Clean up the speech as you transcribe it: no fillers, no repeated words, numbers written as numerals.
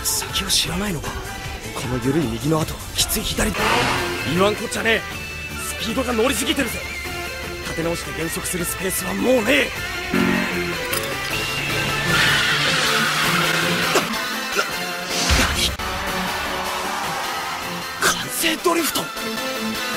先を知らないのか。この緩い右の後、きつい左。言わんこっちゃねえ。スピードが乗りすぎてるぜ。立て直して減速するスペースはもうねえ。完成ドリフト。